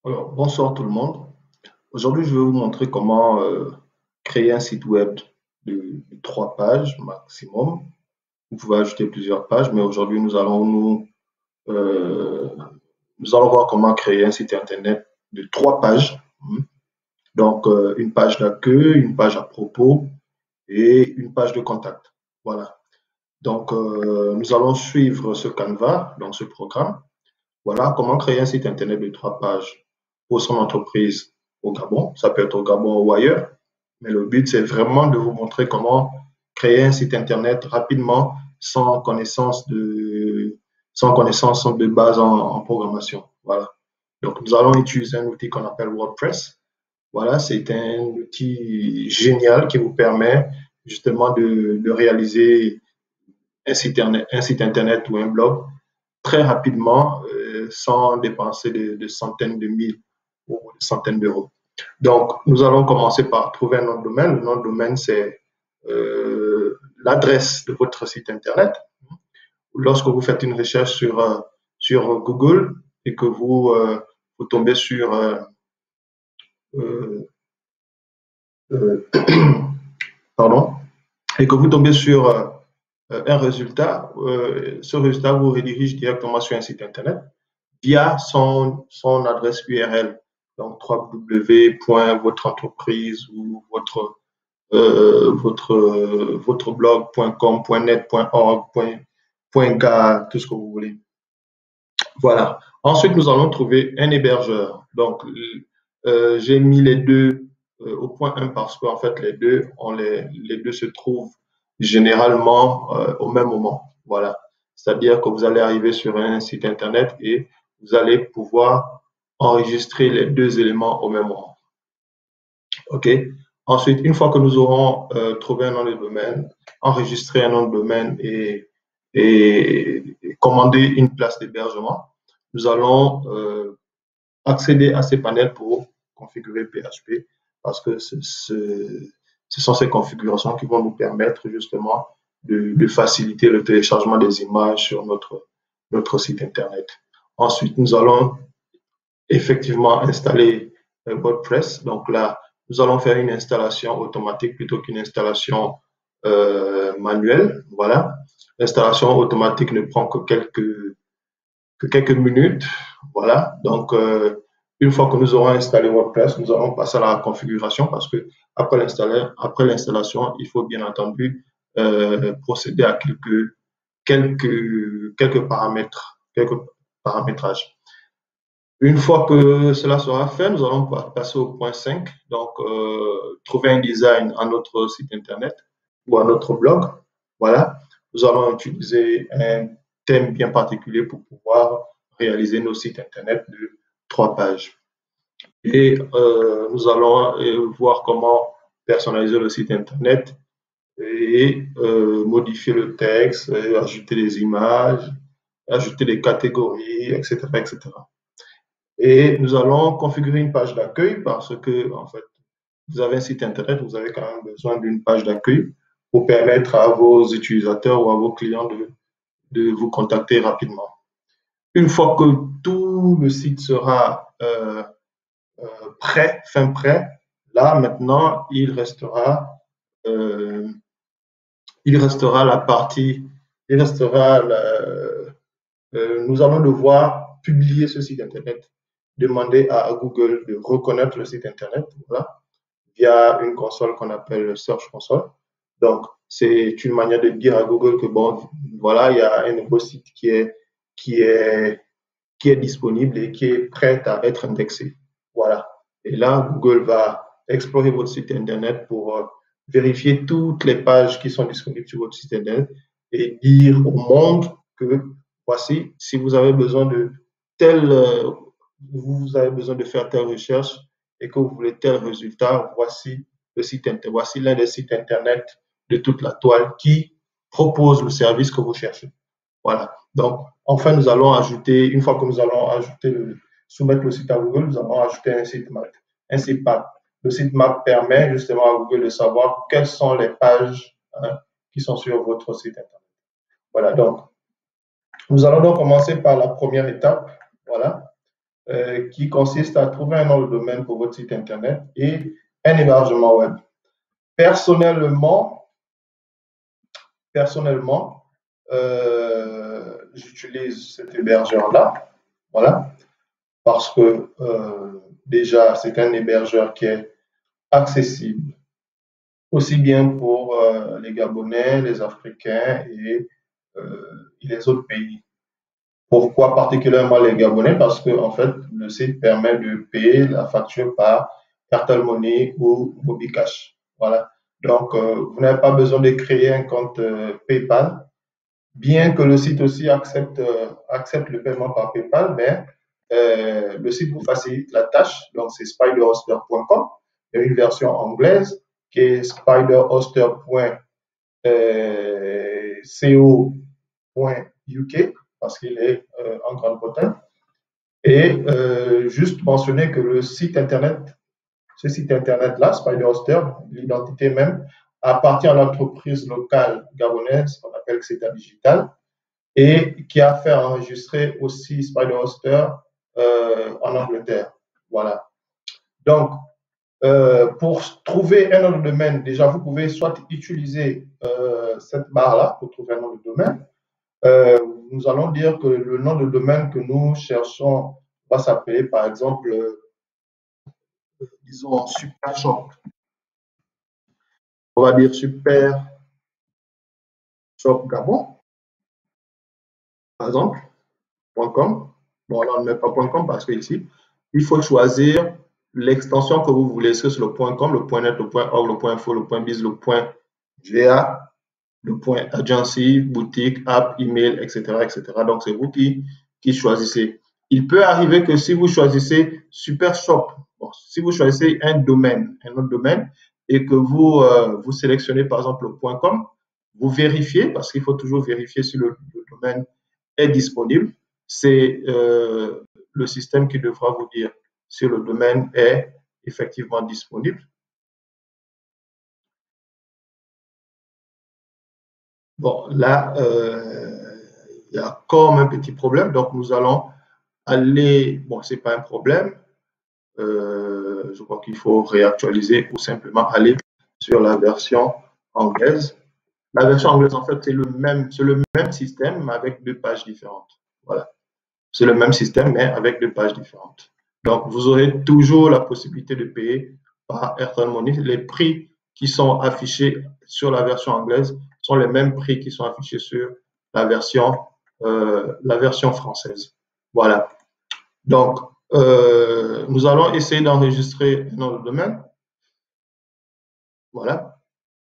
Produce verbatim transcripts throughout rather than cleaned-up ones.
Alors, bonsoir tout le monde. Aujourd'hui, je vais vous montrer comment euh, créer un site web de, de trois pages maximum. Vous pouvez ajouter plusieurs pages, mais aujourd'hui, nous allons nous, euh, nous allons voir comment créer un site internet de trois pages. Hmm. Donc, euh, une page d'accueil, une page à propos et une page de contact. Voilà. Donc, euh, nous allons suivre ce Canva, donc ce programme. Voilà comment créer un site internet de trois pages pour son entreprise au Gabon. Ça peut être au Gabon ou ailleurs, mais le but, c'est vraiment de vous montrer comment créer un site internet rapidement sans connaissance de, sans connaissance de base en, en programmation. Voilà. Donc, nous allons utiliser un outil qu'on appelle WordPress. Voilà, c'est un outil génial qui vous permet justement de, de réaliser un site, un site internet ou un blog très rapidement euh, sans dépenser de, de, centaines de mille ou de centaines d'euros. Donc, nous allons commencer par trouver un nom de domaine. Le nom de domaine, c'est euh, l'adresse de votre site internet. Lorsque vous faites une recherche sur, euh, sur Google et que vous, euh, vous tombez sur euh, euh, euh, pardon, et que vous tombez sur euh, un résultat, euh, ce résultat vous redirige directement sur un site internet via son, son adresse U R L. Donc, w w w votre entreprise ou votre, euh, votre, euh, votre blog point com, .net, .org, .ga, tout ce que vous voulez. Voilà. Ensuite, nous allons trouver un hébergeur. Donc, euh, j'ai mis les deux euh, au point un parce qu'en fait, les deux, on les, les deux se trouvent généralement euh, au même moment. Voilà. C'est-à-dire que vous allez arriver sur un site internet et vous allez pouvoir enregistrer les deux éléments au même moment. OK? Ensuite, une fois que nous aurons euh, trouvé un nom de domaine, enregistré un nom de domaine et, et, et commandé une place d'hébergement, nous allons euh, accéder à ces panels pour configurer P H P parce que ce, ce, ce sont ces configurations qui vont nous permettre justement de, de faciliter le téléchargement des images sur notre, notre site internet. Ensuite, nous allons effectivement installer euh, WordPress. Donc là, nous allons faire une installation automatique plutôt qu'une installation euh, manuelle. Voilà. L'installation automatique ne prend que quelques, que quelques minutes. Voilà. Donc, euh, une fois que nous aurons installé WordPress, nous allons passer à la configuration parce que après l'installation, il faut bien entendu euh, procéder à quelques, quelques, quelques paramètres, quelques paramétrages. Une fois que cela sera fait, nous allons passer au point cinq, donc euh, trouver un design à notre site internet ou à notre blog. Voilà, nous allons utiliser un thème bien particulier pour pouvoir réaliser nos sites internet de trois pages. Et euh, nous allons euh, voir comment personnaliser le site internet et euh, modifier le texte, ajouter des images, ajouter des catégories, et cetera, et cetera. Et nous allons configurer une page d'accueil parce que, en fait, vous avez un site internet, vous avez quand même besoin d'une page d'accueil pour permettre à vos utilisateurs ou à vos clients de, de vous contacter rapidement. Une fois que tout le site sera euh, euh, prêt, fin prêt, là maintenant, il restera, euh, il restera la partie, il restera, la, euh, nous allons devoir publier ce site internet, demander à Google de reconnaître le site internet, voilà, via une console qu'on appelle Search Console. Donc, c'est une manière de dire à Google que bon, voilà, il y a un nouveau site qui est, qui est, qui est disponible et qui est prêt à être indexé. Voilà. Et là, Google va explorer votre site internet pour euh, vérifier toutes les pages qui sont disponibles sur votre site internet et dire au monde que voici, si vous avez besoin de tel, euh, vous avez besoin de faire telle recherche et que vous voulez tel résultat, voici le site internet, voici l'un des sites internet de toute la toile qui propose le service que vous cherchez. Voilà. Donc, enfin, nous allons ajouter, une fois que nous allons ajouter le, soumettre le site à Google, nous allons ajouter un sitemap. Un sitemap. Le sitemap permet justement à Google de savoir quelles sont les pages hein, qui sont sur votre site internet. Voilà. Donc, nous allons donc commencer par la première étape. Voilà. euh, qui consiste à trouver un nom de domaine pour votre site internet et un hébergement web. Personnellement, personnellement, euh, j'utilise cet hébergeur-là, voilà, parce que euh, déjà, c'est un hébergeur qui est accessible, aussi bien pour euh, les Gabonais, les Africains et, euh, et les autres pays. Pourquoi particulièrement les Gabonais? Parce que en fait, le site permet de payer la facture par Airtel Money ou MobiCash. Voilà. Donc, euh, vous n'avez pas besoin de créer un compte euh, PayPal, bien que le site aussi accepte, euh, accepte le paiement par PayPal, mais euh, le site vous facilite la tâche. Donc, c'est spider hoster point com. Il y a une version anglaise qui est spider hoster point co point U K parce qu'il est euh, en Grande-Bretagne. Et euh, juste mentionner que le site internet, ce site internet-là, SpiderHoster, l'identité même, appartient à l'entreprise locale gabonaise qu'on appelle Xeta Digital et qui a fait enregistrer aussi SpiderHoster euh, en Angleterre. Voilà. Donc, euh, pour trouver un nom de domaine, déjà, vous pouvez soit utiliser euh, cette barre-là pour trouver un nom de domaine. Euh, nous allons dire que le nom de domaine que nous cherchons va s'appeler, par exemple, euh, disons, Super Shop. On va dire Super Shop Gabon, par exemple, .com. Bon, là, on ne met pas .com parce que ici, il faut choisir l'extension que vous voulez. Est-ce que c'est le .com, le .net, le .org, le .info, le .biz, le .va, le .agency, boutique, app, email, et cetera, et cetera. Donc, c'est vous qui, qui choisissez. Il peut arriver que si vous choisissez Super Shop, bon, si vous choisissez un domaine, un autre domaine, et que vous, euh, vous sélectionnez par exemple le .com, vous vérifiez, parce qu'il faut toujours vérifier si le, le domaine est disponible. C'est euh, le système qui devra vous dire si le domaine est effectivement disponible. Bon, là, euh, il y a comme un petit problème, donc nous allons aller, bon, c'est pas un problème, euh, je crois qu'il faut réactualiser ou simplement aller sur la version anglaise. La version anglaise, en fait, c'est le même, c'est le même système, mais avec deux pages différentes. Voilà. C'est le même système, mais avec deux pages différentes. Donc, vous aurez toujours la possibilité de payer par Airtel Money. Les prix qui sont affichés sur la version anglaise sont les mêmes prix qui sont affichés sur la version, euh, la version française. Voilà. Donc, euh, nous allons essayer d'enregistrer un nom de domaine. Voilà.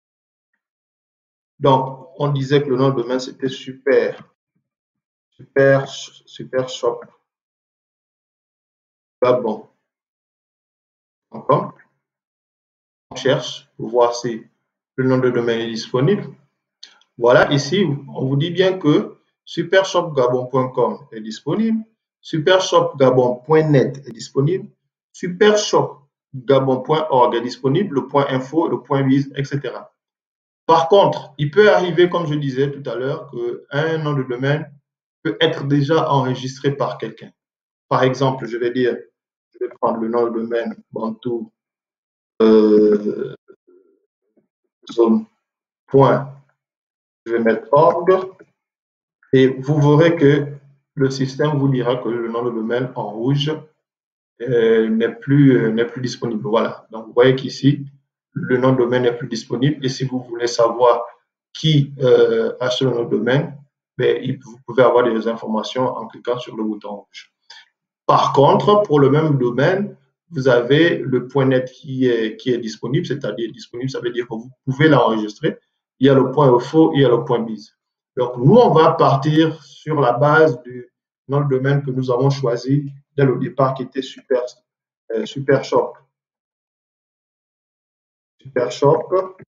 Donc, on disait que le nom de domaine, c'était super, super, super shop. Gabon. Encore. On cherche pour voir si le nom de domaine est disponible. Voilà, ici, on vous dit bien que supershopgabon point com est disponible, supershopgabon point net est disponible, supershopgabon point org est disponible, le point info, le point biz, et cetera. Par contre, il peut arriver, comme je disais tout à l'heure, qu'un nom de domaine peut être déjà enregistré par quelqu'un. Par exemple, je vais dire, je vais prendre le nom de domaine Bantou euh, zone point, je vais mettre org et vous verrez que le système vous dira que le nom de domaine en rouge euh, n'est plus, euh, n'est plus disponible. Voilà. Donc, vous voyez qu'ici, le nom de domaine n'est plus disponible. Et si vous voulez savoir qui euh, a ce nom de domaine, ben, vous pouvez avoir des informations en cliquant sur le bouton rouge. Par contre, pour le même domaine, vous avez le .net qui est, qui est disponible, c'est-à-dire disponible, ça veut dire que vous pouvez l'enregistrer. Il y a le point info, il y a le point biz. Donc, nous, on va partir sur la base du nom de domaine que nous avons choisi dès le départ, qui était Super, euh, Super Shop. Super Shop.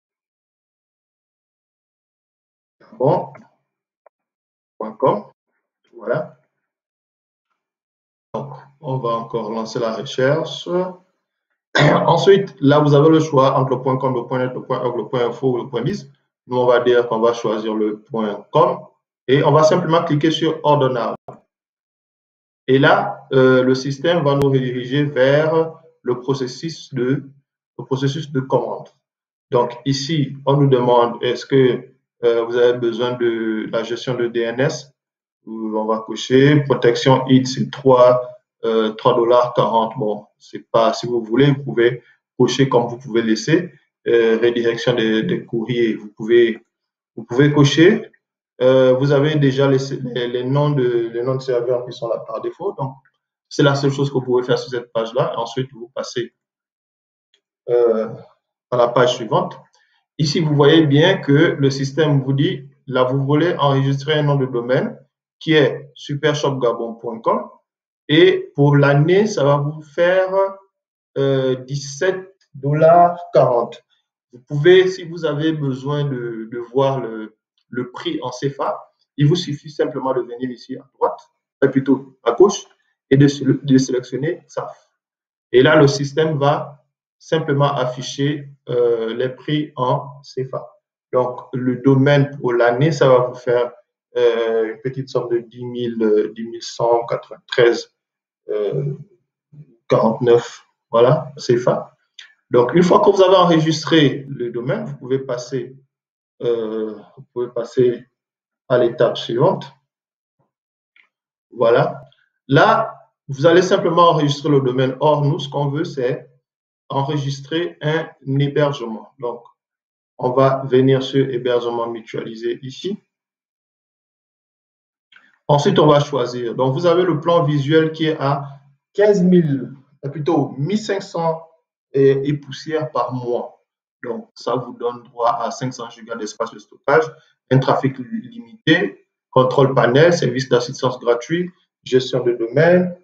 Bon. .com. Voilà. Donc, on va encore lancer la recherche. Ensuite, là, vous avez le choix entre le .com, le .net, le .org, le .info ou le .biz. Nous, on va dire qu'on va choisir le .com et on va simplement cliquer sur ordonnable. Et là, euh, le système va nous rediriger vers le processus de, le processus de commande. Donc ici, on nous demande est-ce que euh, vous avez besoin de la gestion de D N S. On va cocher protection I D, c'est trois dollars quarante. Bon, c'est pas, si vous voulez, vous pouvez cocher comme vous pouvez laisser. Euh, redirection des, des courriers, vous pouvez, vous pouvez cocher. Euh, vous avez déjà les, les, les, noms de, les noms de serveurs qui sont là par défaut. Donc, c'est la seule chose que vous pouvez faire sur cette page-là. Ensuite, vous passez euh, à la page suivante. Ici, vous voyez bien que le système vous dit, là, vous voulez enregistrer un nom de domaine qui est supershopgabon point com et pour l'année, ça va vous faire euh, dix-sept dollars quarante. Vous pouvez, si vous avez besoin de, de voir le, le prix en C F A, il vous suffit simplement de venir ici à droite, ou plutôt à gauche, et de, de sélectionner S A F. Et là, le système va simplement afficher euh, les prix en C F A. Donc, le domaine pour l'année, ça va vous faire euh, une petite somme de dix mille cent quatre-vingt-treize euh, quarante-neuf, voilà, C F A. Donc, une fois que vous avez enregistré le domaine, vous pouvez passer, euh, vous pouvez passer à l'étape suivante. Voilà. Là, vous allez simplement enregistrer le domaine. Or, nous, ce qu'on veut, c'est enregistrer un hébergement. Donc, on va venir sur hébergement mutualisé ici. Ensuite, on va choisir. Donc, vous avez le plan visuel qui est à quinze mille, plutôt mille cinq cents et, et poussières par mois. Donc, ça vous donne droit à cinq cents gigas d'espace de stockage, un trafic limité, contrôle panel, service d'assistance gratuit, gestion de domaine,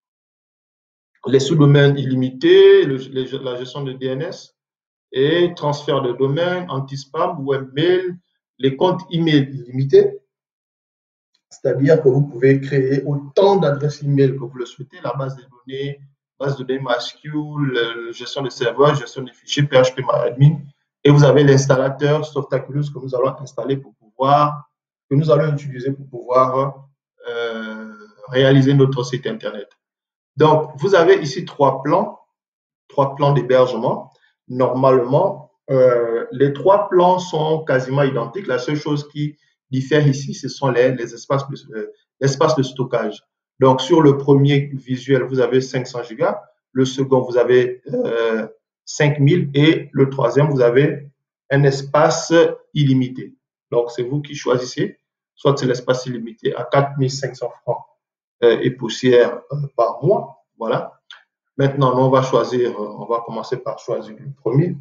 les sous-domaines illimités, le, les, la gestion de D N S et transfert de domaine, anti-spam, webmail, les comptes email illimités. C'est-à-dire que vous pouvez créer autant d'adresses email que vous le souhaitez, la base de données, base de données MySQL, gestion de serveurs, gestion des fichiers, P H P MyAdmin. Et vous avez l'installateur Softaculous que nous allons installer pour pouvoir, que nous allons utiliser pour pouvoir euh, réaliser notre site Internet. Donc, vous avez ici trois plans, trois plans d'hébergement. Normalement, euh, les trois plans sont quasiment identiques. La seule chose qui diffère ici, ce sont les, les espaces, de, euh, l'espace de stockage. Donc, sur le premier visuel, vous avez cinq cents gigas. Le second, vous avez euh, cinq mille. Et le troisième, vous avez un espace illimité. Donc, c'est vous qui choisissez. Soit c'est l'espace illimité à quatre mille cinq cents francs euh, et poussières euh, par mois. Voilà. Maintenant, on va choisir, on va commencer par choisir le premier.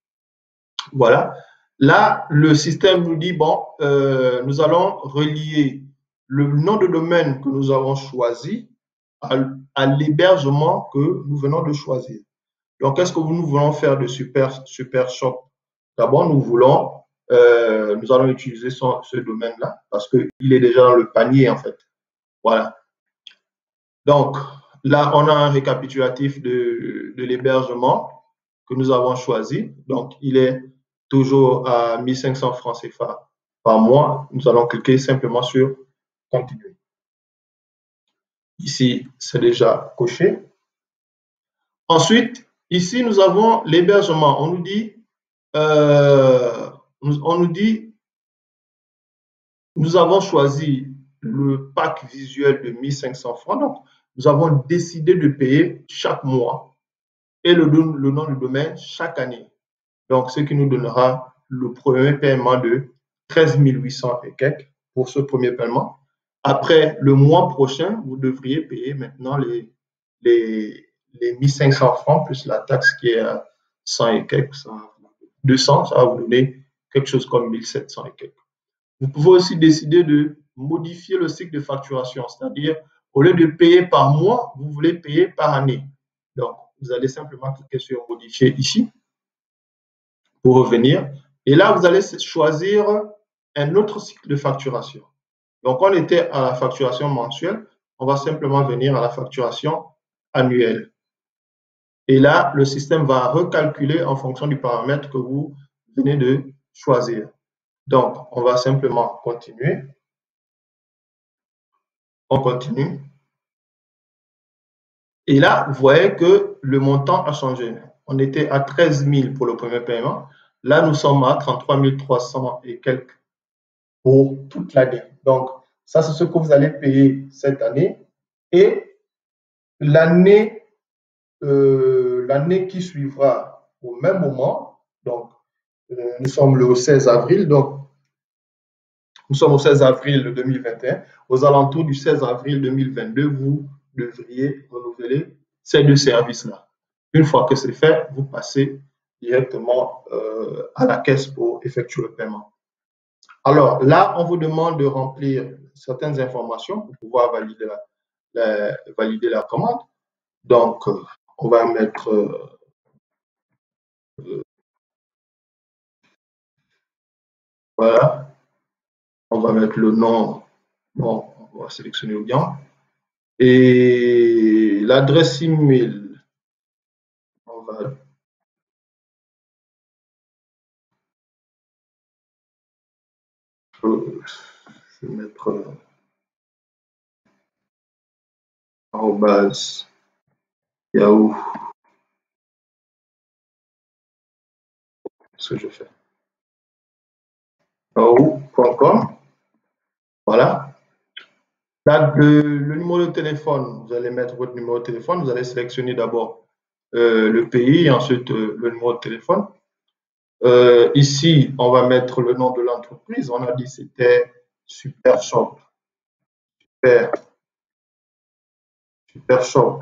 Voilà. Là, le système nous dit, bon, euh, nous allons relier le nom de domaine que nous avons choisi à, à l'hébergement que nous venons de choisir. Donc, qu'est-ce que nous voulons faire de Super, Super Shop? D'abord, nous voulons, euh, nous allons utiliser son, ce domaine-là parce qu'il est déjà dans le panier, en fait. Voilà. Donc, là, on a un récapitulatif de, de l'hébergement que nous avons choisi. Donc, il est toujours à mille cinq cents francs C F A par mois. Nous allons cliquer simplement sur Continuer. Ici, c'est déjà coché. Ensuite, ici, nous avons l'hébergement. On nous dit, euh, on nous dit, nous avons choisi le pack visuel de mille cinq cents francs. Donc, nous avons décidé de payer chaque mois et le, le nom du domaine chaque année. Donc, ce qui nous donnera le premier paiement de treize mille huit cents et quelques pour ce premier paiement. Après, le mois prochain, vous devriez payer maintenant les, les, les mille cinq cents francs plus la taxe qui est à cent et quelques, deux cents, ça va vous donner quelque chose comme mille sept cents et quelques. Vous pouvez aussi décider de modifier le cycle de facturation, c'est-à-dire au lieu de payer par mois, vous voulez payer par année. Donc, vous allez simplement cliquer sur modifier ici pour revenir. Et là, vous allez choisir un autre cycle de facturation. Donc, on était à la facturation mensuelle. On va simplement venir à la facturation annuelle. Et là, le système va recalculer en fonction du paramètre que vous venez de choisir. Donc, on va simplement continuer. On continue. Et là, vous voyez que le montant a changé. On était à treize mille pour le premier paiement. Là, nous sommes à trente-trois mille trois cents et quelques pour toute l'année. Donc, ça, c'est ce que vous allez payer cette année. Et l'année euh, l'année qui suivra au même moment, donc euh, nous sommes le seize avril, donc nous sommes au seize avril deux mille vingt et un, aux alentours du seize avril deux mille vingt-deux, vous devriez renouveler ces deux services-là. Une fois que c'est fait, vous passez directement euh, à la caisse pour effectuer le paiement. Alors là, on vous demande de remplir certaines informations pour pouvoir valider la, la, valider la commande. Donc, euh, on va mettre euh, euh, voilà, on va mettre le nom, bon, on va sélectionner le bien, et l'adresse email, on va euh, je vais mettre euh, arobase yahoo, ce que je fais, yahoo point com, voilà. Là, le, le numéro de téléphone, vous allez mettre votre numéro de téléphone, vous allez sélectionner d'abord euh, le pays et ensuite euh, le numéro de téléphone. Euh, ici, on va mettre le nom de l'entreprise. On a dit c'était Super Shop. Super, Super Shop.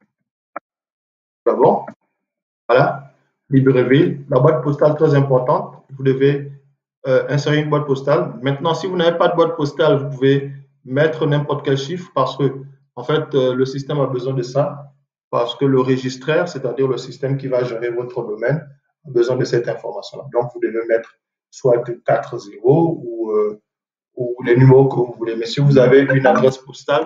D'abord, voilà. Libreville. La boîte postale très importante. Vous devez euh, insérer une boîte postale. Maintenant, si vous n'avez pas de boîte postale, vous pouvez mettre n'importe quel chiffre parce que, en fait, euh, le système a besoin de ça. Parce que le registraire, c'est-à-dire le système qui va gérer votre domaine, a besoin de cette information-là. Donc, vous devez mettre soit quatre zéros ou, euh, ou les numéros que vous voulez. Mais si vous avez une adresse postale,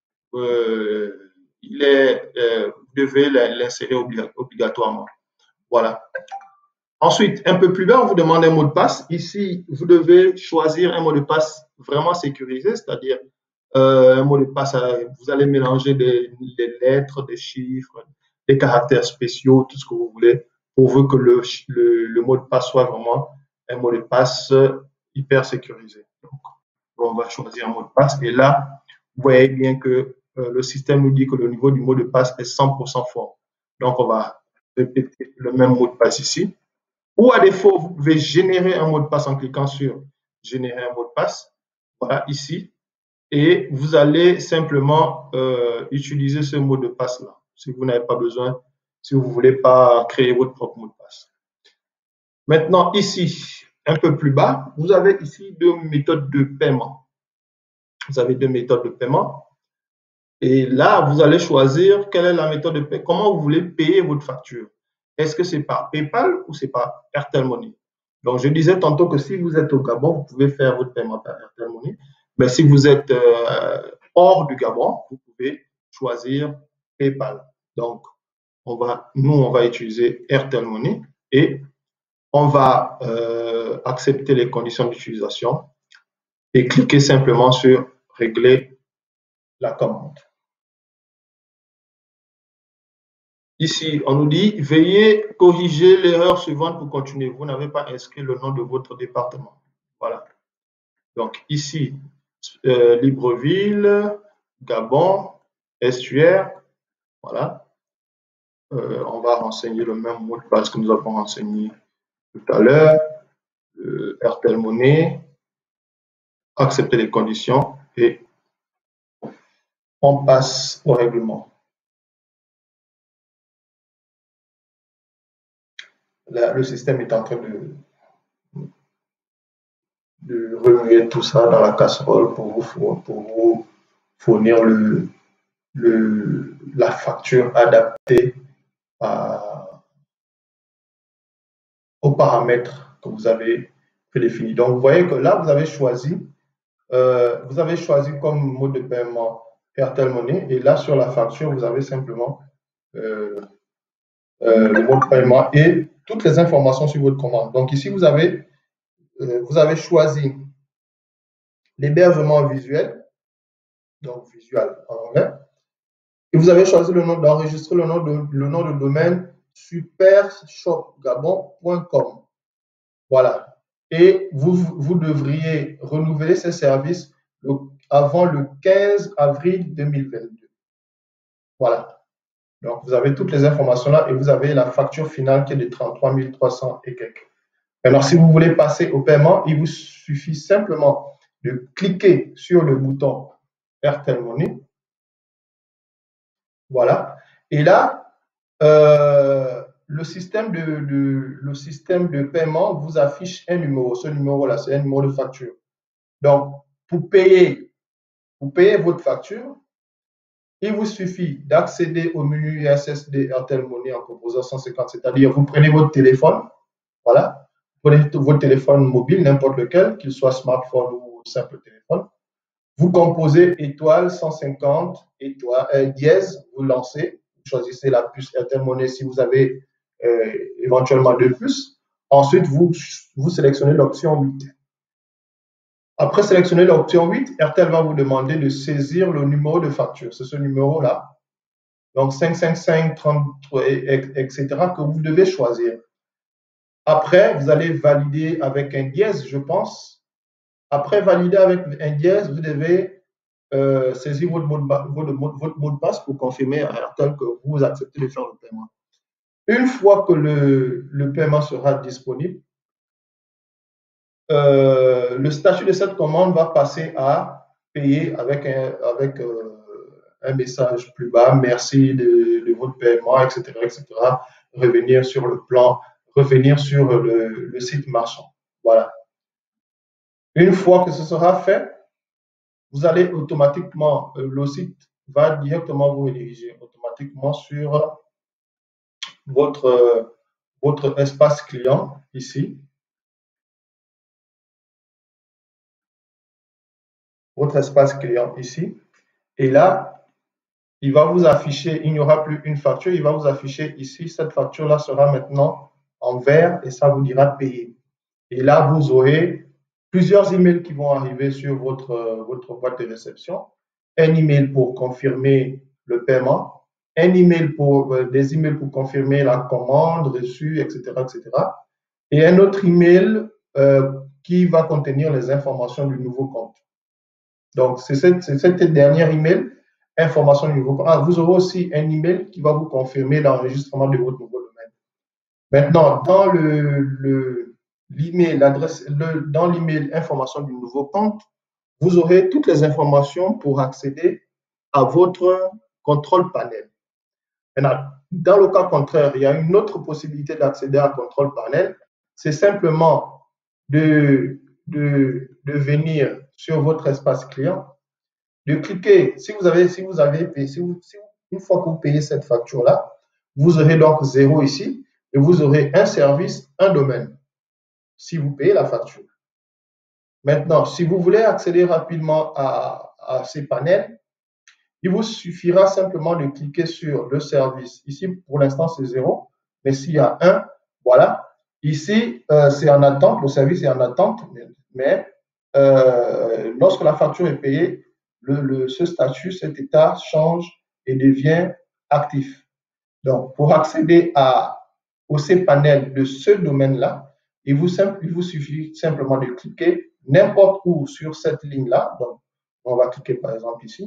euh, il est, euh, vous devez l'insérer obligatoirement. Voilà. Ensuite, un peu plus bas, on vous demande un mot de passe. Ici, vous devez choisir un mot de passe vraiment sécurisé, c'est-à-dire euh, un mot de passe, vous allez mélanger des, des, lettres, des chiffres, des caractères spéciaux, tout ce que vous voulez, pourvu que le, le, le mot de passe soit vraiment un mot de passe hyper sécurisé. Donc, on va choisir un mot de passe et là, vous voyez bien que euh, le système nous dit que le niveau du mot de passe est cent pour cent fort. Donc, on va répéter le même mot de passe ici. Ou à défaut, vous pouvez générer un mot de passe en cliquant sur générer un mot de passe. Voilà, ici. Et vous allez simplement euh, utiliser ce mot de passe-là. Si vous n'avez pas besoin, si vous ne voulez pas créer votre propre mot de passe. Maintenant, ici, un peu plus bas, vous avez ici deux méthodes de paiement. Vous avez deux méthodes de paiement. Et là, vous allez choisir quelle est la méthode de paiement, comment vous voulez payer votre facture. Est-ce que c'est par PayPal ou c'est par Airtel Money? Donc, je disais tantôt que si vous êtes au Gabon, vous pouvez faire votre paiement par Airtel Money. Mais si vous êtes euh, hors du Gabon, vous pouvez choisir PayPal. Donc, on va, nous, on va utiliser Airtel Money et on va euh, accepter les conditions d'utilisation et cliquer simplement sur régler la commande. Ici, on nous dit, veuillez corriger l'erreur suivante pour continuer. Vous n'avez pas inscrit le nom de votre département. Voilà. Donc ici, euh, Libreville, Gabon, Estuaire. Voilà. Euh, on va renseigner le même mot de passe que nous avons renseigné tout à l'heure. Euh, Airtel Money. Accepter les conditions et on passe au règlement. Là, le système est en train de de remuer tout ça dans la casserole pour vous, pour vous fournir le, le, la facture adaptée à, aux paramètres que vous avez prédéfinis. Donc, vous voyez que là, vous avez choisi, euh, vous avez choisi comme mode de paiement Airtel Money et là, sur la facture, vous avez simplement euh, euh, le mode de paiement et toutes les informations sur votre commande. Donc, ici, vous avez, euh, vous avez choisi l'hébergement visuel, donc visuel en anglais, Et vous avez choisi le nom d'enregistrer le nom de le nom de domaine supershopgabon point com. Voilà. Et vous, vous devriez renouveler ces services le, avant le quinze avril deux mille vingt-deux. Voilà. Donc, vous avez toutes les informations là et vous avez la facture finale qui est de trente-trois mille trois cents et quelques. Alors, si vous voulez passer au paiement, il vous suffit simplement de cliquer sur le bouton Airtel Money. Voilà. Et là, euh, le, système de, de, le système de paiement vous affiche un numéro. Ce numéro-là, c'est un numéro de facture. Donc, pour payer, pour payer votre facture, il vous suffit d'accéder au menu U S S D Airtel Money en composant cent cinquante, c'est-à-dire vous prenez votre téléphone, voilà, vous prenez votre téléphone mobile, n'importe lequel, qu'il soit smartphone ou simple téléphone, vous composez étoile cent cinquante, étoile, euh, dièse, vous lancez, vous choisissez la puce Airtel Money si vous avez euh, éventuellement deux puces. Ensuite, vous, vous sélectionnez l'option huit. Après sélectionner l'option huit, Airtel va vous demander de saisir le numéro de facture. C'est ce numéro-là. Donc cinq cent cinquante-cinq, trente-trois, et cetera que vous devez choisir. Après, vous allez valider avec un dièse, je pense. Après valider avec un dièse, vous devez euh, saisir votre mot, de, votre, votre mot de passe pour confirmer à Airtel que vous acceptez de faire le paiement. Une fois que le, le paiement sera disponible, euh, le statut de cette commande va passer à payer avec un, avec, euh, un message plus bas, merci de, de votre paiement, et cetera, et cetera. Revenir sur le plan, revenir sur le, le site marchand. Voilà. Une fois que ce sera fait, vous allez automatiquement, euh, le site va directement vous rediriger automatiquement sur votre, euh, votre espace client ici. Votre espace client ici. Et là, il va vous afficher, il n'y aura plus une facture, il va vous afficher ici, cette facture-là sera maintenant en vert et ça vous dira payer. Et là, vous aurez plusieurs emails qui vont arriver sur votre, votre boîte de réception. Un email pour confirmer le paiement, un email pour, euh, des emails pour confirmer la commande reçue, et cetera, et cetera. Et un autre email euh, qui va contenir les informations du nouveau compte. Donc, c'est cette, cette dernière email, information du nouveau compte. Ah, vous aurez aussi un email qui va vous confirmer l'enregistrement de votre nouveau domaine. Maintenant, dans le, le, l'email, l'adresse, le, dans l'email information du nouveau compte, vous aurez toutes les informations pour accéder à votre contrôle panel. Maintenant, dans le cas contraire, il y a une autre possibilité d'accéder à contrôle panel. C'est simplement de, de, de venir sur votre espace client, de cliquer. Si vous avez, si vous avez payé, si vous, si vous, une fois que vous payez cette facture-là, vous aurez donc zéro ici et vous aurez un service, un domaine, si vous payez la facture. Maintenant, si vous voulez accéder rapidement à, à ces panels, il vous suffira simplement de cliquer sur le service. Ici, pour l'instant, c'est zéro, mais s'il y a un, voilà. Ici, euh, c'est en attente, le service est en attente, mais euh, lorsque la facture est payée, le, le, ce statut, cet état change et devient actif. Donc, pour accéder à, au cPanel de ce domaine-là, il vous, il vous suffit simplement de cliquer n'importe où sur cette ligne-là. Donc, on va cliquer par exemple ici.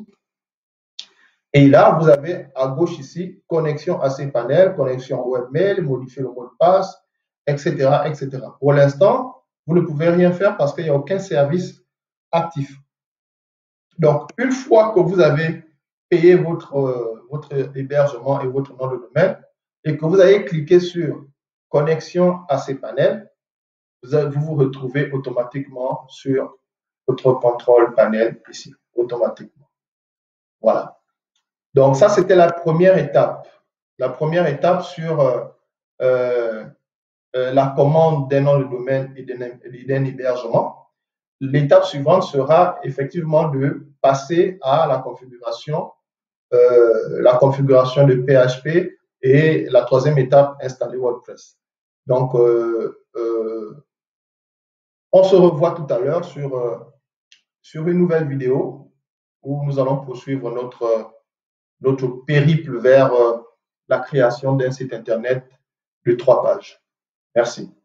Et là, vous avez à gauche ici, connexion à cPanel, connexion webmail, modifier le mot de passe, et cetera, et cetera. Pour l'instant, vous ne pouvez rien faire parce qu'il n'y a aucun service actif. Donc, une fois que vous avez payé votre, euh, votre hébergement et votre nom de domaine et que vous avez cliqué sur connexion à cPanel, vous, vous vous retrouvez automatiquement sur votre contrôle panel ici, automatiquement. Voilà. Donc, ça, c'était la première étape. La première étape sur euh, euh, la commande d'un nom de domaine et d'un hébergement. L'étape suivante sera effectivement de passer à la configuration, euh, la configuration de P H P et la troisième étape, installer WordPress. Donc, euh, euh, on se revoit tout à l'heure sur, euh, sur une nouvelle vidéo où nous allons poursuivre notre notre périple vers euh, la création d'un site Internet de trois pages. Merci.